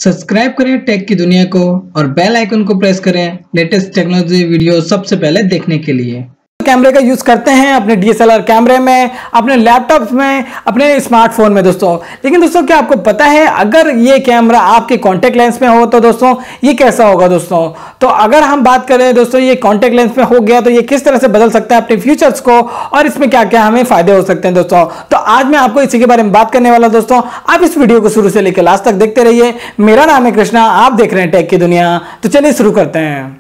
Subscribe करें take की दुनिया को और बेल आइकन को प्रेस करें लेटेस्ट टेक्नोलॉजी वीडियो सबसे पहले देखने के लिए। कैमरे का यूज करते हैं अपने डीएसएलआर कैमरे में, अपने लैपटॉप्स में, अपने स्मार्टफोन में दोस्तों। लेकिन दोस्तों क्या आपको पता है अगर ये कैमरा आपके कॉन्टेक्ट लेंस में हो तो दोस्तों ये कैसा होगा दोस्तों। तो अगर हम बात करें दोस्तों ये कॉन्टेक्ट लेंस में हो गया तो ये किस तरह से बदल सकता है अपने फीचर्स को और इसमें क्या क्या हमें फायदे हो सकते हैं दोस्तों। तो आज मैं आपको इसी के बारे में बात करने वाला दोस्तों। आप इस वीडियो को शुरू से लेकर लास्ट तक देखते रहिए। मेरा नाम है कृष्णा, आप देख रहे हैं टेक की दुनिया। तो चलिए शुरू करते हैं।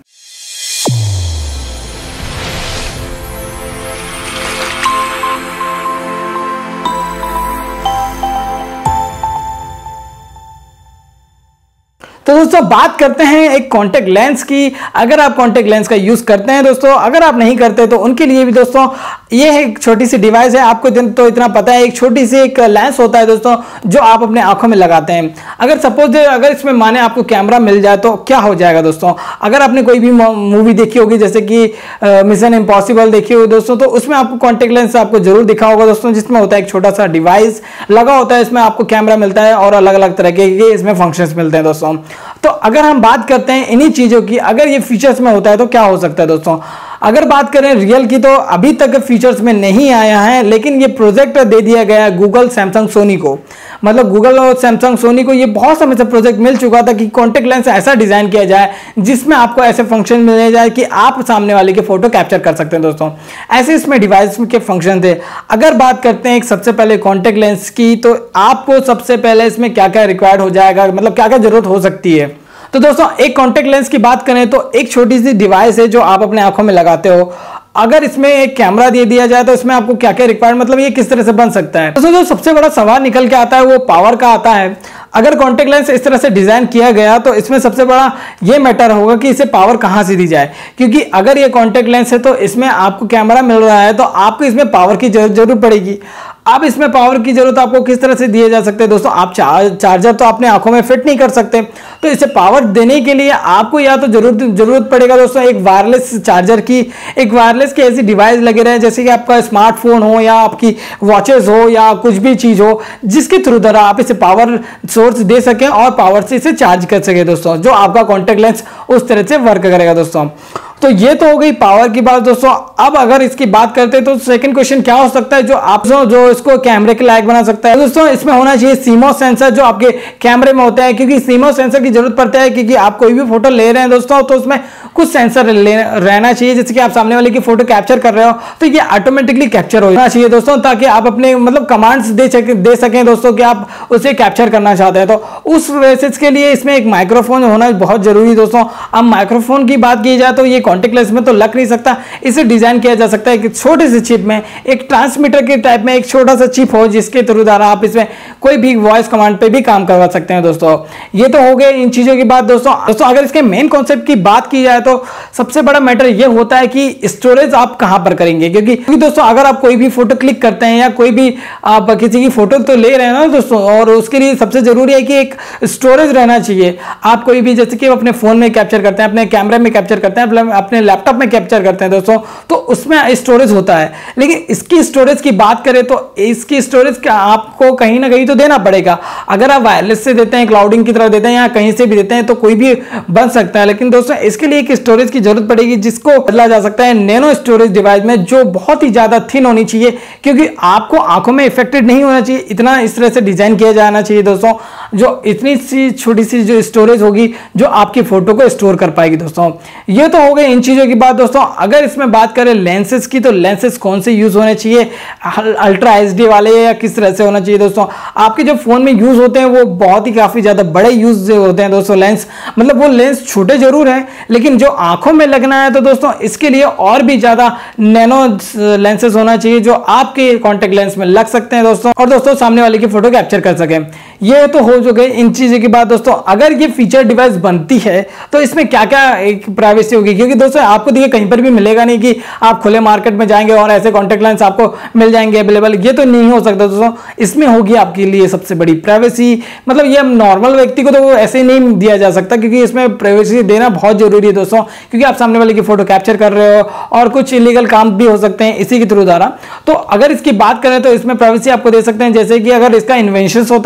तो दोस्तों बात करते हैं एक कॉन्टेक्ट लेंस की। अगर आप कॉन्टेक्ट लेंस का यूज करते हैं दोस्तों, अगर आप नहीं करते तो उनके लिए भी दोस्तों ये एक छोटी सी डिवाइस है। आपको तो इतना पता है, एक छोटी सी एक लेंस होता है दोस्तों जो आप अपने आंखों में लगाते हैं। अगर सपोज अगर इसमें माने आपको कैमरा मिल जाए तो क्या हो जाएगा दोस्तों। अगर आपने कोई भी मूवी देखी होगी जैसे कि मिशन इम्पॉसिबल देखी होगी दोस्तों, तो उसमें आपको कॉन्टेक्ट लेंस आपको जरूर दिखा होगा दोस्तों, जिसमें होता है एक छोटा सा डिवाइस लगा होता है। इसमें आपको कैमरा मिलता है और अलग अलग तरह के इसमें फंक्शंस मिलते हैं दोस्तों। तो अगर हम बात करते हैं इन्हीं चीजों की, अगर ये फीचर्स में होता है तो क्या हो सकता है दोस्तों। अगर बात करें रियल की तो अभी तक फीचर्स में नहीं आया है, लेकिन ये प्रोजेक्ट दे दिया गया है गूगल, सैमसंग, सोनी को। मतलब गूगल और सैमसंग, सोनी को ये बहुत समय से प्रोजेक्ट मिल चुका था कि कॉन्टेक्ट लेंस ऐसा डिजाइन किया जाए जिसमें आपको ऐसे फंक्शन मिल जाए कि आप सामने वाले की फोटो कैप्चर कर सकते हैं दोस्तों। ऐसे इसमें डिवाइस के फंक्शन थे। अगर बात करते हैं एक सबसे पहले कॉन्टेक्ट लेंस की, तो आपको सबसे पहले इसमें क्या क्या रिक्वायर्ड हो जाएगा, मतलब क्या क्या जरूरत हो सकती है। तो दोस्तों एक कॉन्टेक्ट लेंस की बात करें तो एक छोटी सी डिवाइस है जो आप अपने आंखों में लगाते हो। अगर इसमें एक कैमरा दे दिया जाए तो इसमें आपको क्या क्या रिक्वायर्ड, मतलब ये किस तरह से बन सकता है। दोस्तों जो सबसे बड़ा सवाल निकल के आता है वो पावर का आता है। अगर कॉन्टेक्ट लेंस इस तरह से डिजाइन किया गया तो इसमें सबसे बड़ा ये मैटर होगा कि इसे पावर कहां से दी जाए, क्योंकि अगर ये कॉन्टेक्ट लेंस है तो इसमें आपको कैमरा मिल रहा है तो आपको इसमें पावर की जरूरत पड़ेगी। अब इसमें पावर की जरूरत आपको किस तरह से दिए जा सकते हैं दोस्तों। आप चार्जर तो अपने आंखों में फिट नहीं कर सकते, तो इसे पावर देने के लिए आपको या तो जरूरत पड़ेगा दोस्तों एक वायरलेस चार्जर की, एक वायरलेस की ऐसी डिवाइस लगे रहे जैसे कि आपका स्मार्टफोन हो या आपकी वॉचेस हो या कुछ भी चीज हो, जिसके थ्रू द्वारा आप इसे पावर सोर्स दे सकें और पावर से इसे चार्ज कर सके दोस्तों, जो आपका कॉन्टेक्ट लेंस उस तरह से वर्क करेगा दोस्तों। तो ये तो हो गई पावर की बात दोस्तों। अब अगर इसकी बात करते हैं तो सेकंड क्वेश्चन क्या हो सकता है जो इसको कैमरे के लायक बना सकता है दोस्तों। इसमें होना चाहिए सीमोस सेंसर जो आपके कैमरे में होता है, क्योंकि सीमोस सेंसर की जरूरत पड़ता है क्योंकि आप कोई भी फोटो ले रहे हैं दोस्तों तो उसमें कुछ सेंसर रहना चाहिए। जैसे कि आप सामने वाले की फोटो कैप्चर कर रहे हो तो ये ऑटोमेटिकली कैप्चर होना चाहिए दोस्तों, ताकि आप अपने मतलब कमांड्स दे सकें दोस्तों कि आप उसे कैप्चर करना चाहते हैं। तो उस बेसिस के लिए इसमें एक माइक्रोफोन होना बहुत जरूरी दोस्तों। अब माइक्रोफोन की बात की जाए तो ये कॉन्टेक्ट लेंस में तो लग नहीं सकता, इसे डिजाइन किया जा सकता है कि छोटे से चिप में एक ट्रांसमीटर के टाइप में एक छोटा सा चिप हो, जिसके थ्रू द्वारा आप इसमें कोई भी वॉइस कमांड पे भी काम करवा सकते हैं दोस्तों। ये तो हो गए इन चीजों की बात दोस्तों। अगर इसके मेन कॉन्सेप्ट की बात की जाए तो सबसे बड़ा मैटर ये होता है कि स्टोरेज आप कहां पर करेंगे, क्योंकि दोस्तों अगर आप कोई भी फोटो क्लिक करते हैं या कोई भी आप किसी की फोटो तो ले रहे हैं ना दोस्तों, और उसके लिए सबसे जरूरी है कि एक स्टोरेज रहना चाहिए। आप कोई भी जैसे कि अपने फोन में कैप्चर करते हैं, अपने कैमरे में कैप्चर करते हैं, अपने लैपटॉप में कैप्चर करते हैं दोस्तों, तो उसमें स्टोरेज होता है। लेकिन इसकी स्टोरेज की बात करें तो इसकी स्टोरेज का आपको कहीं ना कहीं तो देना पड़ेगा। अगर आप वायरलेस से देते हैं, क्लाउडिंग की तरह देते हैं या कहीं से भी देते हैं तो कोई भी बन सकता है। लेकिन दोस्तों इसके लिए एक स्टोरेज की जरूरत पड़ेगी जिसको बदला जा सकता है नैनो स्टोरेज डिवाइस में, जो बहुत ही ज्यादा थिन होनी चाहिए, क्योंकि आपको आंखों में इफेक्टेड नहीं होना चाहिए। इतना इस तरह से डिजाइन किया जाना चाहिए दोस्तों, जो इतनी सी छोटी सी जो स्टोरेज होगी जो आपकी फोटो को स्टोर कर पाएगी दोस्तों। ये तो हो गए इन चीजों की बात दोस्तों। अगर इसमें बात करें लेंसेज की तो लेंसेज कौन से यूज होने चाहिए, अल्ट्रा एचडी वाले या किस तरह से होना चाहिए दोस्तों। आपके जो फोन में यूज होते हैं वो बहुत ही काफी ज्यादा बड़े यूज होते हैं दोस्तों लेंस, मतलब वो लेंस छोटे जरूर है लेकिन जो आंखों में लगना है तो दोस्तों इसके लिए और भी ज्यादा नैनो लेंसेज होना चाहिए जो आपके कॉन्टेक्ट लेंस में लग सकते हैं दोस्तों, और दोस्तों सामने वाले की फोटो कैप्चर कर सके। ये तो हो चुके इन चीजों की बात दोस्तों। अगर ये फीचर डिवाइस बनती है तो इसमें क्या क्या एक प्राइवेसी होगी, क्योंकि दोस्तों आपको देखिए कहीं पर भी मिलेगा नहीं कि आप खुले मार्केट में जाएंगे और ऐसे कॉन्टेक्ट लेंस आपको मिल जाएंगे अवेलेबल, ये तो नहीं हो सकता दोस्तों। इसमें होगी आपके लिए सबसे बड़ी प्राइवेसी, मतलब ये नॉर्मल व्यक्ति को तो ऐसे नहीं दिया जा सकता, क्योंकि इसमें प्राइवेसी देना बहुत जरूरी है दोस्तों, क्योंकि आप सामने वाले की फोटो कैप्चर कर रहे हो और कुछ इलीगल काम भी हो सकते हैं इसी के थ्रू द्वारा। तो अगर इसकी बात करें तो इसमें प्राइवेसी आपको दे सकते हैं, जैसे कि अगर इसका इन्वेंशन होता है तो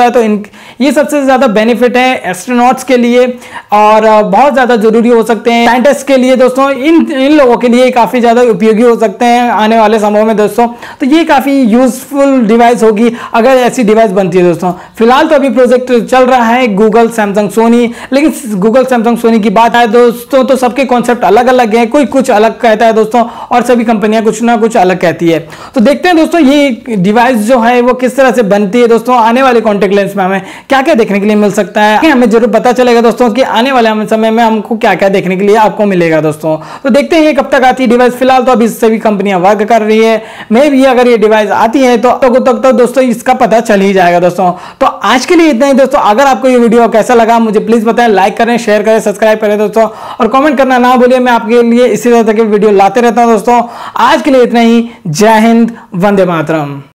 ये सबसे ज़्यादा बेनिफिट है एस्ट्रोनॉट्स के लिए और बहुत ज़्यादा जरूरी हो सकते हैं साइंटिस्ट के लिए दोस्तों। इन लोगों के लिए काफ़ी ज़्यादा उपयोगी हो सकते हैं आने वाले समय में दोस्तों। तो ये काफ़ी यूजफुल डिवाइस होगी अगर ऐसी डिवाइस बनती है दोस्तों। फिलहाल तो अभी प्रोजेक्ट चल रहा है गूगल, सैमसंग, सोनी, लेकिन गूगल, सैमसंग, सोनी की बात है दोस्तों तो सबके कॉन्सेप्ट अलग अलग है, कोई कुछ अलग कहता है दोस्तों और सभी कंपनियां कुछ ना कुछ अलग कहती है। तो देखते हैं दोस्तों ये डिवाइस जो है वो किस तरह से बनती है दोस्तों। आने वाले कॉन्टेक्ट लेंस में हमें क्या क्या देखने के लिए मिल सकता है, हमें जरूर पता चलेगा दोस्तों कि आने वाले समय में हमको क्या क्या देखने के लिए आपको मिलेगा दोस्तों। तो देखते हैं ये कब तक आती है डिवाइस। फिलहाल तो अभी सभी कंपनियां वर्क कर रही है, मे भी अगर ये डिवाइस आती है तो तक तो दोस्तों इसका पता चल ही जाएगा दोस्तों। तो आज के लिए इतना ही दोस्तों। अगर आपको ये वीडियो कैसा लगा मुझे प्लीज बताएं, लाइक करें, शेयर करें, सब्सक्राइब करें दोस्तों और कमेंट करना ना भूलिए। मैं आपके लिए इसी तरह के वीडियो लाते रहता हूं दोस्तों। आज के लिए इतना ही। जय हिंद, वंदे मातरम।